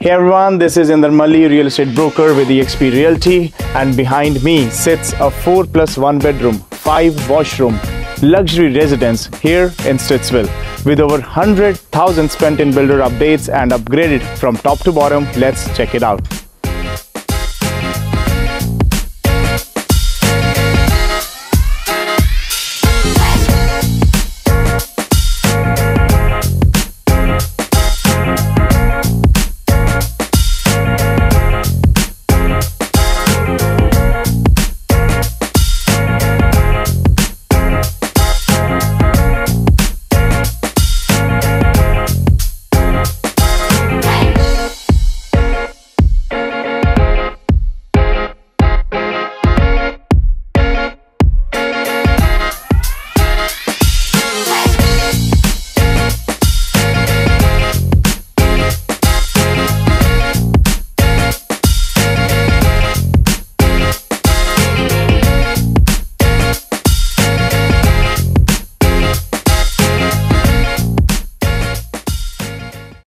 Hey everyone, this is Inder Malli, real estate broker with eXp Realty, and behind me sits a 4+1 bedroom, 5 washroom luxury residence here in Stittsville with over 100,000 spent in builder updates and upgraded from top to bottom. Let's check it out.